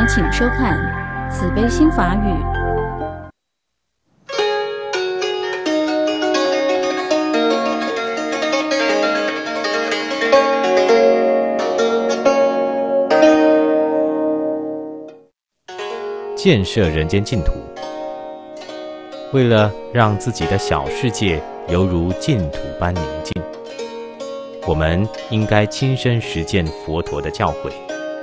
请收看慈悲心法语。 建设人间净土，为了让自己的小世界犹如净土般宁静，我们应该亲身实践佛陀的教诲。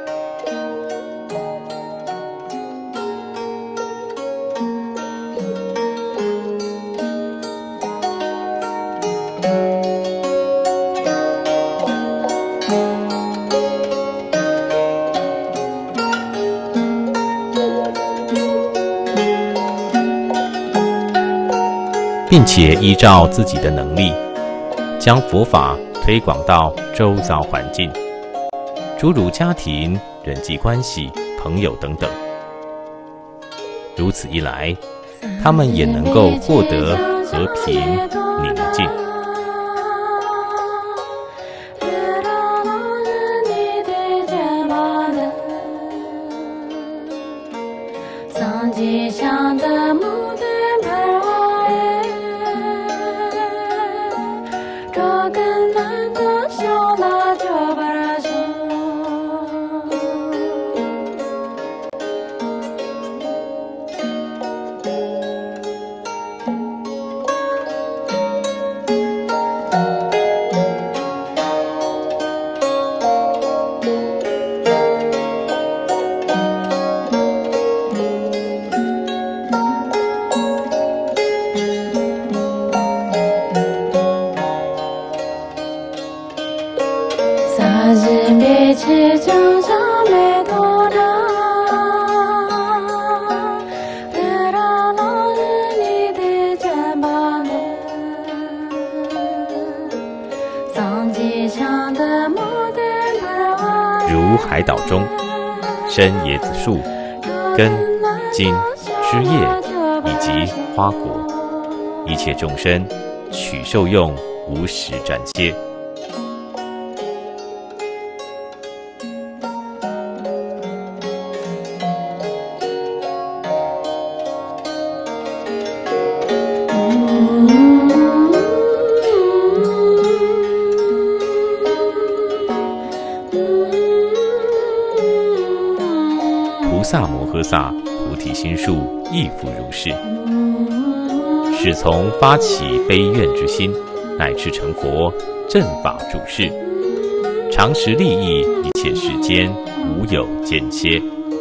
并且依照自己的能力，将佛法推广到周遭环境，诸如家庭、人际关系、朋友等等。如此一来，他们也能够获得和平宁静。如海岛中生椰子树、根、茎、枝叶以及花果，一切众生取受用，无时暂歇。菩萨摩诃萨菩提心术亦复如是，始从发起悲愿之心，乃至成佛，正法住世，常时利益一切世间，无有间歇。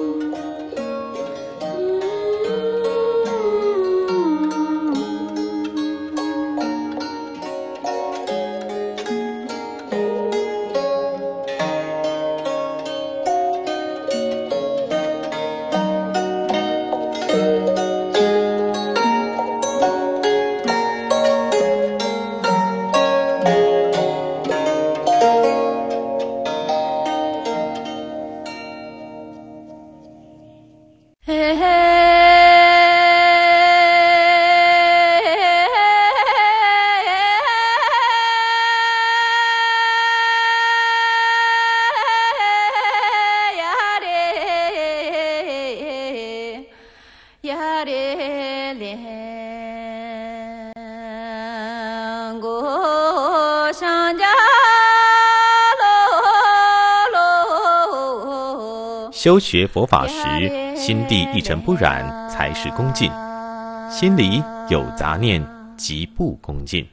修学佛法时，心地一尘不染，才是恭敬；心里有杂念，即不恭敬。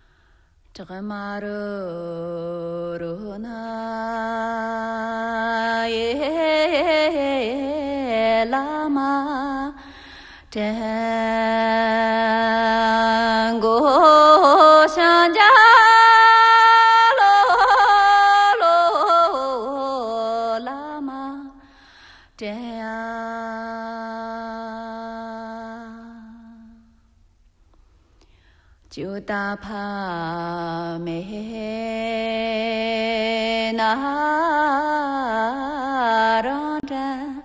就达帕梅那让占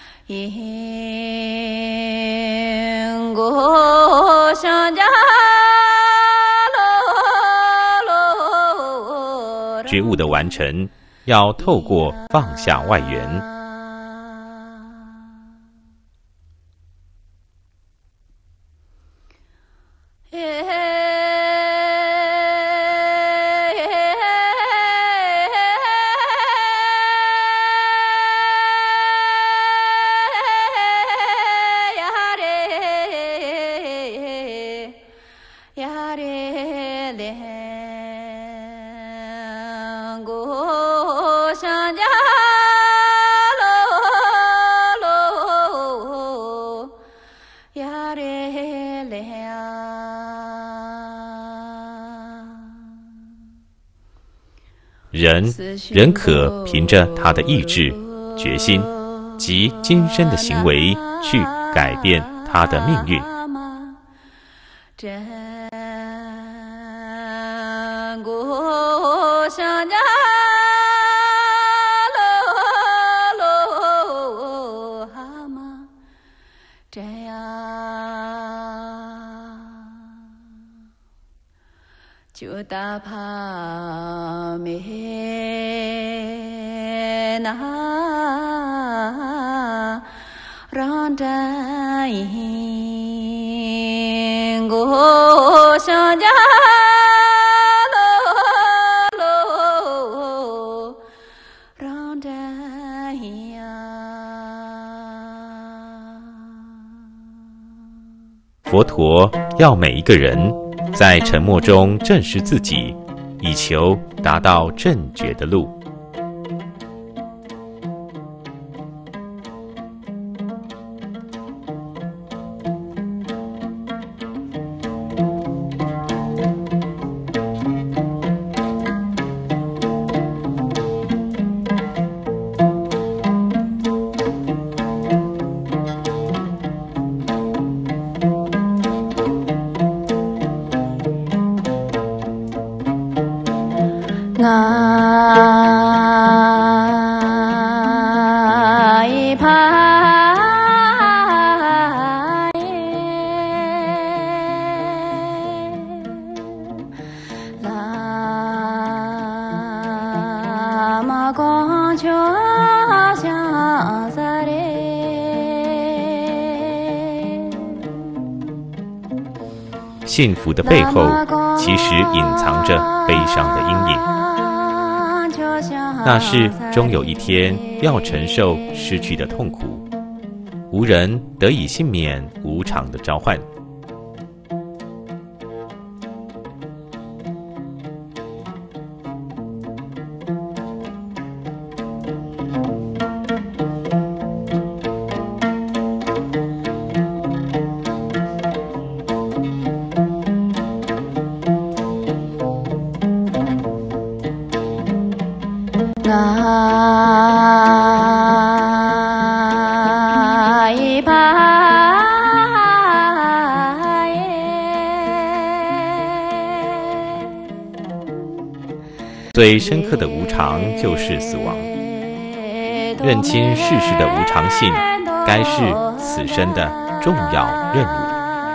因果相加觉悟的完成，要透过放下外缘， 人可凭着他的意志、决心及今生的行为去改变他的命运。 就打怕没那让战营过相家喽让战营呀。 佛陀要每一个人在沉默中正视自己，以求达到正觉的路。幸福的背后，其实隐藏着悲伤的阴影。那是终有一天要承受失去的痛苦，无人得以幸免无常的召唤。最深刻的无常就是死亡。认清世事的无常性，该是此生的重要任务。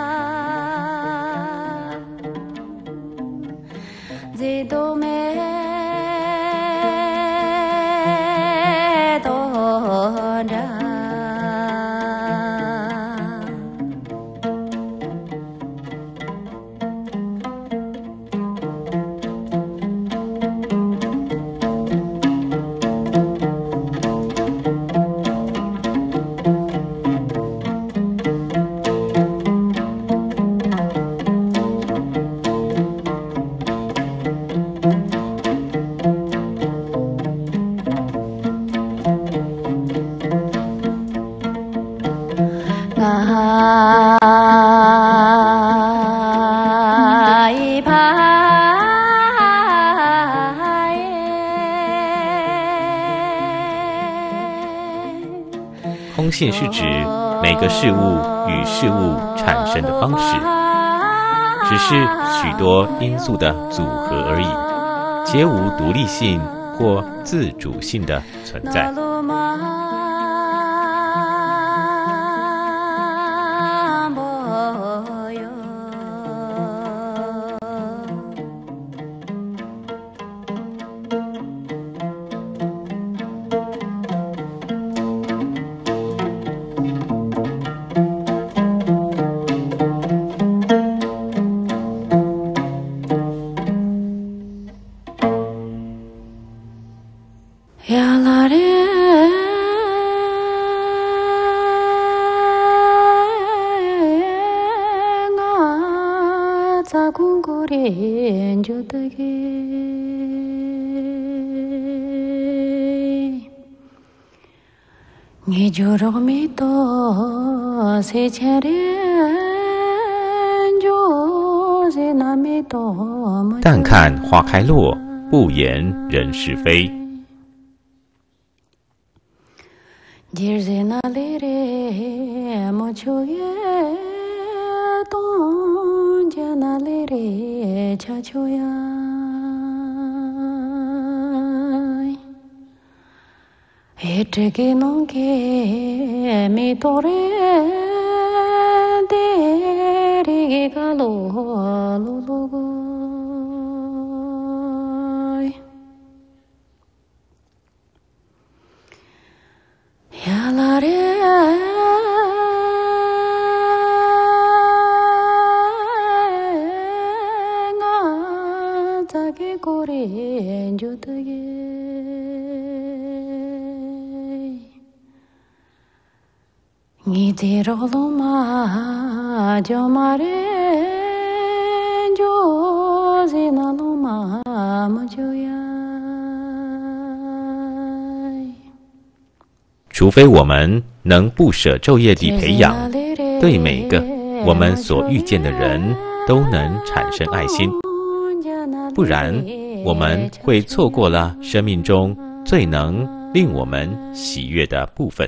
空性是指每个事物与事物产生的方式，只是许多因素的组合而已，皆无独立性或自主性的存在。但看花开落， 不言人是非。除非我们能不舍昼夜地培养，对每个我们所遇见的人都能产生爱心，不然我们会错过了生命中最能令我们喜悦的部分。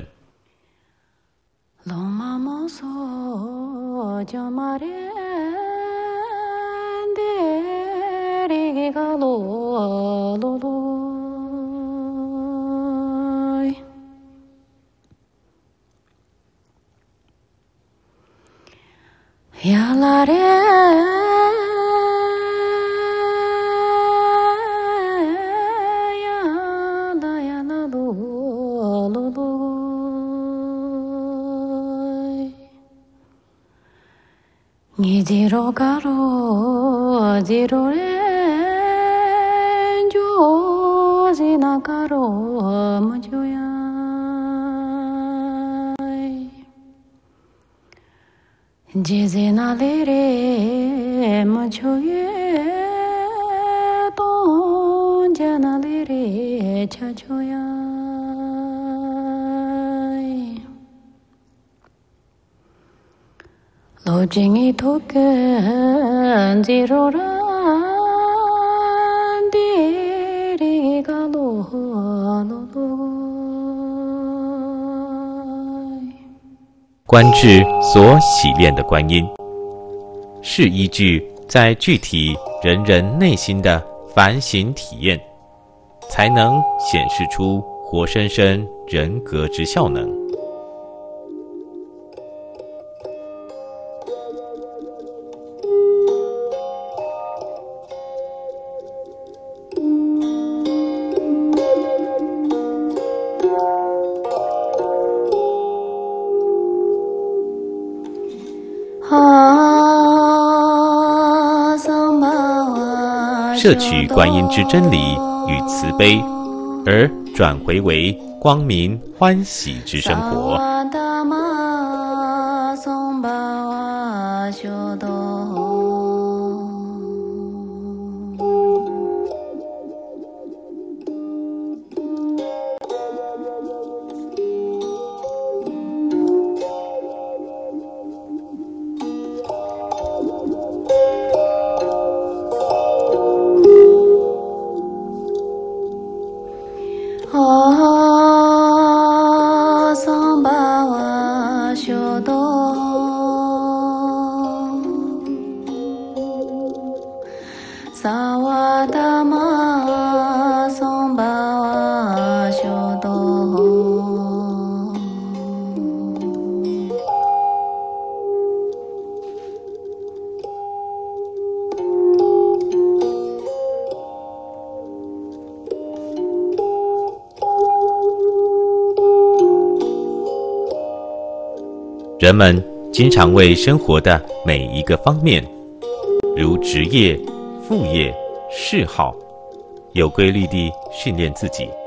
观智所洗炼的观音，是依据在具体人人内心的反省体验，才能显示出活生生人格之效能。摄取观音之真理与慈悲，而转回为光明欢喜之生活。人们经常为生活的每一个方面，如职业、副业、嗜好，有规律地训练自己。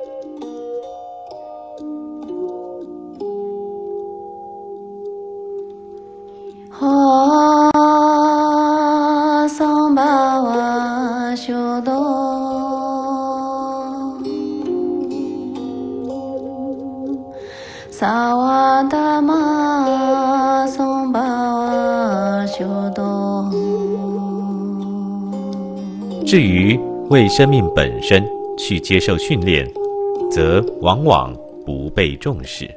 至于为生命本身去接受训练，则往往不被重视。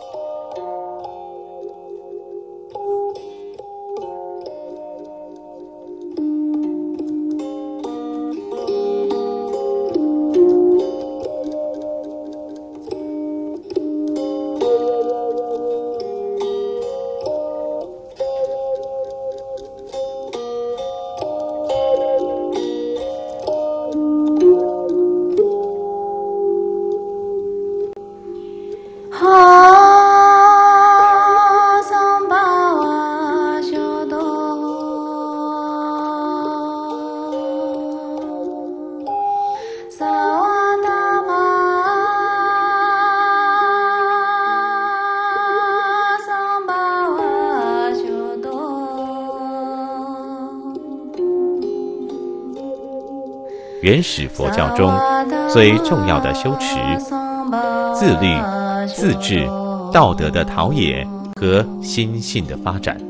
原始佛教中最重要的修持，自律、自治、道德的陶冶和心性的发展。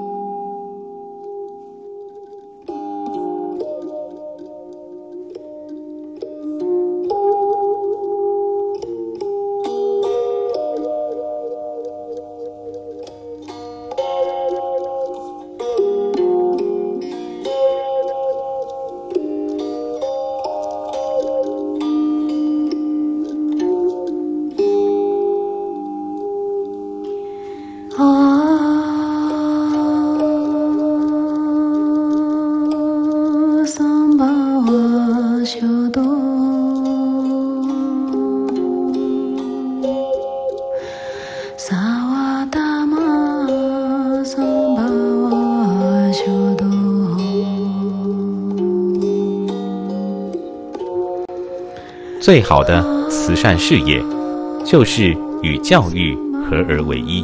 最好的慈善事业，就是与教育合而为一。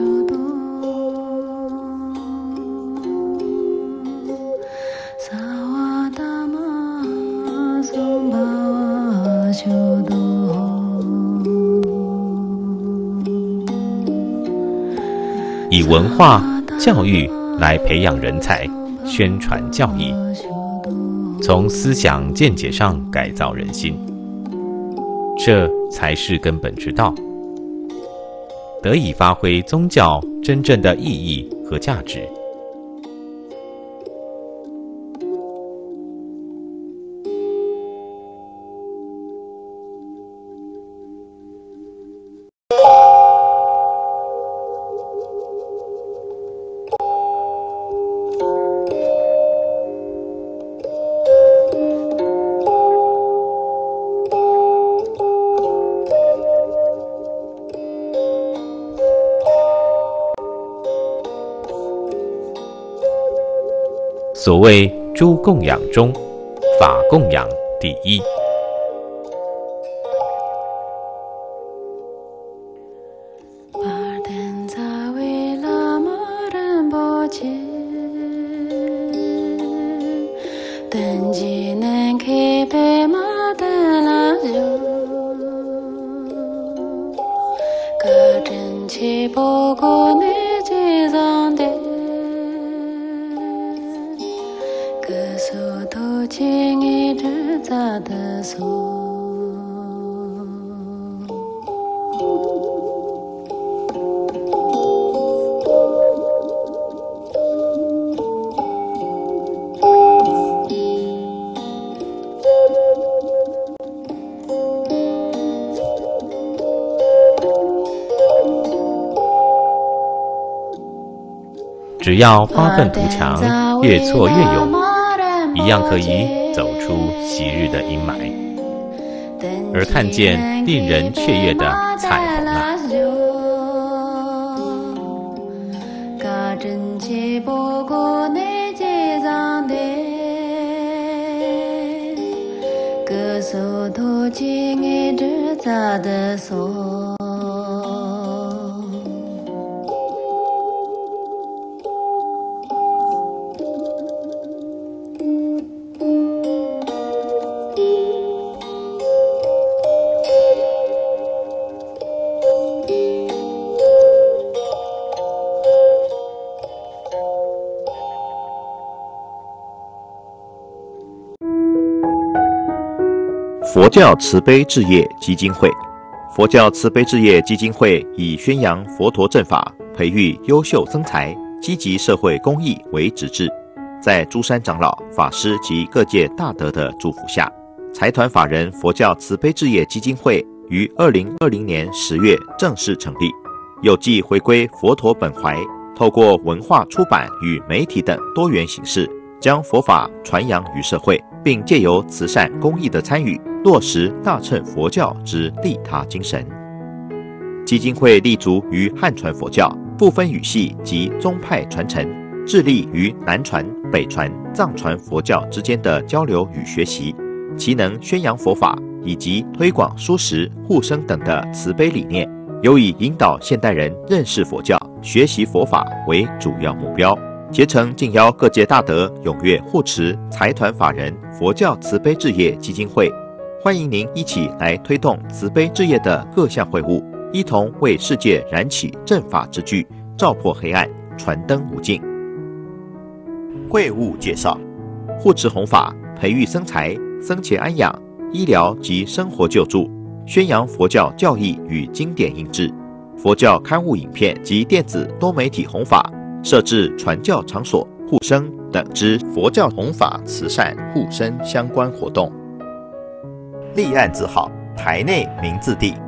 以文化、教育来培养人才，宣传教义，从思想见解上改造人心，这才是根本之道，得以发挥宗教真正的意义和价值。所谓诸供养中，法供养第一。只要发愤图强，越挫越勇，一样可以走出昔日的阴霾，而看见令人雀跃的彩虹啊！ 佛教慈悲置业基金会。佛教慈悲置业基金会以宣扬佛陀正法、培育优秀僧才、积极社会公益为旨志，在诸山长老、法师及各界大德的祝福下，财团法人佛教慈悲置业基金会于2020年10月正式成立，有继回归佛陀本怀，透过文化出版与媒体等多元形式，将佛法传扬于社会，并借由慈善公益的参与，落实大乘佛教之利他精神。基金会立足于汉传佛教不分语系及宗派传承，致力于南传、北传、藏传佛教之间的交流与学习，其能宣扬佛法以及推广蔬食、护生等的慈悲理念，有以引导现代人认识佛教、学习佛法为主要目标。竭诚敬邀各界大德踊跃护持财团法人佛教慈悲置业基金会，欢迎您一起来推动慈悲置业的各项会务，一同为世界燃起正法之炬，照破黑暗，传灯无尽。会务介绍：护持弘法，培育僧才、僧前安养、医疗及生活救助，宣扬佛教教义与经典印制，佛教刊物、影片及电子多媒体弘法，设置传教场所、护生等之佛教弘法、慈善、护生相关活动。立案字号：台内名字第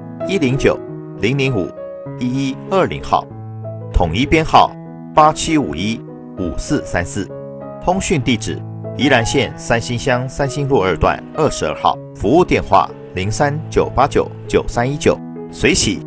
109-005-1120号，统一编号87515434，通讯地址：宜兰县三星乡三星路2段22号，服务电话03-989-9319，随喜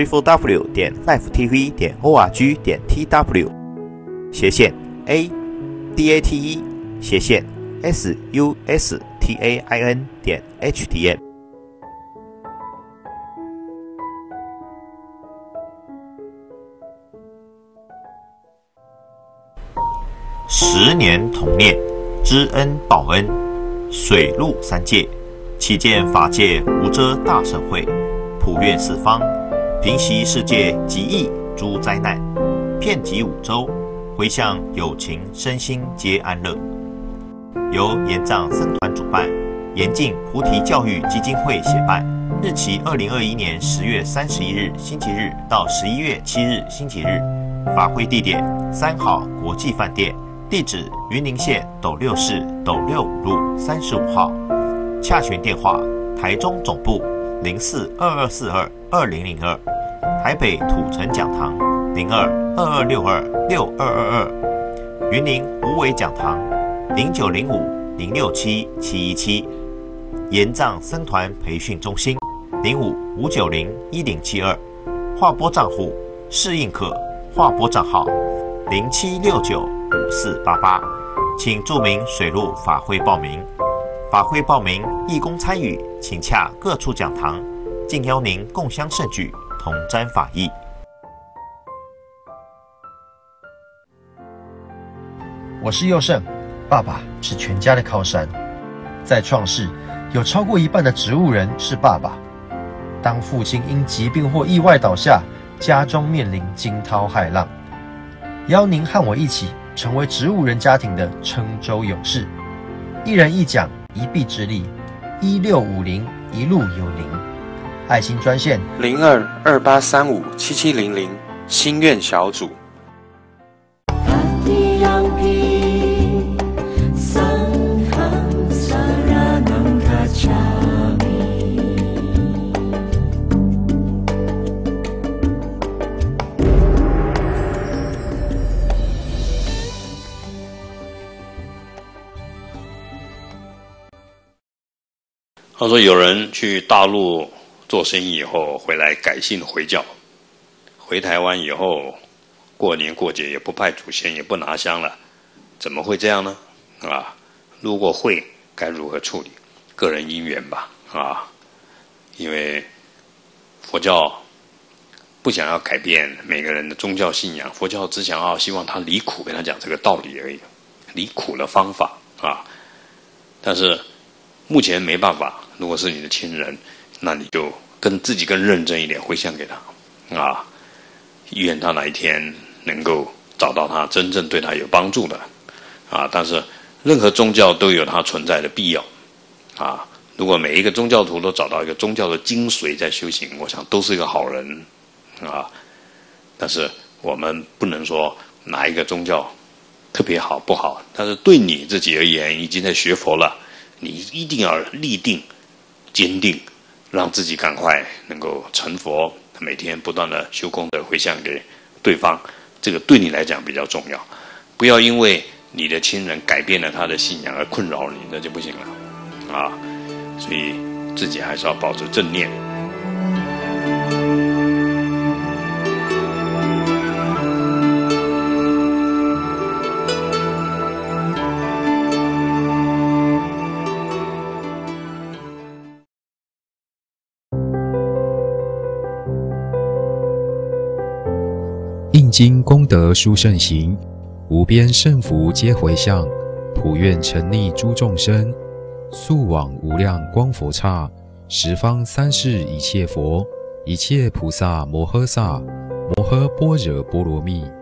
www.lifetv.org.tw/ADATE/SUSTAIN.HTM。10年同念，知恩报恩，水陆三界，启见法界无遮大盛会，普愿四方，平息世界极易诸灾难，遍及五洲，回向有情身心皆安乐。由延藏僧团主办，延进菩提教育基金会协办，日期2021年10月31日星期日到11月7日星期日，法会地点3号国际饭店，地址云林县斗六市斗六五路35号，洽询电话：台中总部04-2242-2002，台北土城讲堂02-2262-6222，云林无为讲堂0905-067-717，延藏僧团培训中心05-590-1072，划拨账户适应课划拨账号07695488，请注明水陆法会报名。法会报名义工参与，请洽各处讲堂，敬邀您共襄盛举，同沾法益。 我是佑胜，爸爸是全家的靠山。在创世，有超过一半的植物人是爸爸。当父亲因疾病或意外倒下，家中面临惊涛骇浪。邀您和我一起成为植物人家庭的郴州勇士，一人一讲，一臂之力，1650一路有您。爱心专线 02-2835-7700，心愿小组。 他说有人去大陆做生意以后回来改信回教，回台湾以后过年过节也不拜祖先，也不拿香了，怎么会这样呢？如果会，该如何处理？个人因缘吧，因为佛教不想要改变每个人的宗教信仰，佛教只想要希望他离苦，跟他讲这个道理而已，离苦的方法但是目前没办法，如果是你的亲人，那你就自己更认真一点，回向给他愿他哪一天能够找到他真正对他有帮助的但是任何宗教都有它存在的必要如果每一个宗教徒都找到一个宗教的精髓在修行，我想都是一个好人啊。但是我们不能说哪一个宗教特别好不好，但是对你自己而言，已经在学佛了，你一定要立定、坚定，让自己赶快能够成佛，每天不断的修功德回向给对方，这个对你来讲比较重要。不要因为你的亲人改变了他的信仰而困扰你，那就不行了啊！所以自己还是要保持正念。 印经功德殊胜行，无边胜福皆回向，普愿成利诸众生，速往无量光佛刹，十方三世一切佛，一切菩萨摩诃萨，摩诃般若波罗蜜。